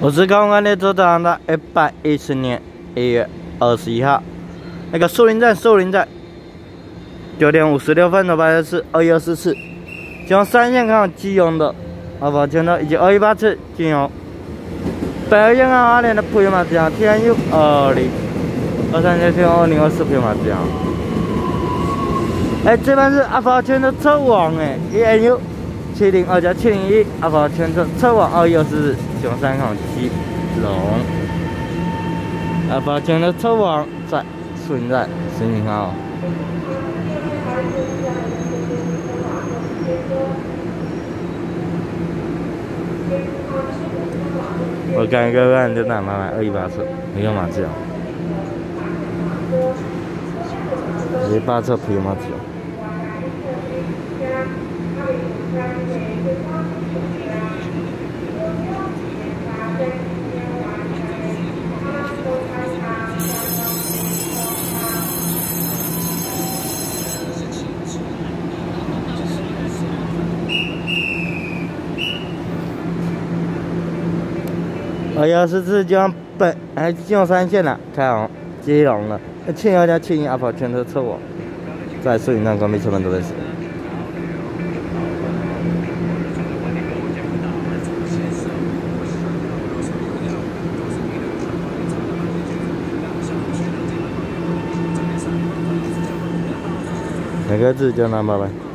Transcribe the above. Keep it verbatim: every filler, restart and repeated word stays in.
我是高安列车长的一百一十年一月二十一号，那个树林站，树林站，九点五十六分的班车是二一二四次，将三线港基隆的阿宝全的以及二一八次经由北二线港阿联的普悠玛之航 T N U 二零二三线经由二零二四普悠玛之航。哎，这班是阿宝全的车网哎 ，E N U 七零二加七零一阿宝全车车网二一二四九三港基隆。阿宝全的车网在树林站十零号。我刚刚刚就打买买二一八车，没有马自由，一八车普悠玛自由。二幺四次将本哎基隆三线了，开往基隆了。七零二加七零阿宝全车车网在树林站关闭车门都在使用。哪个字叫南八百？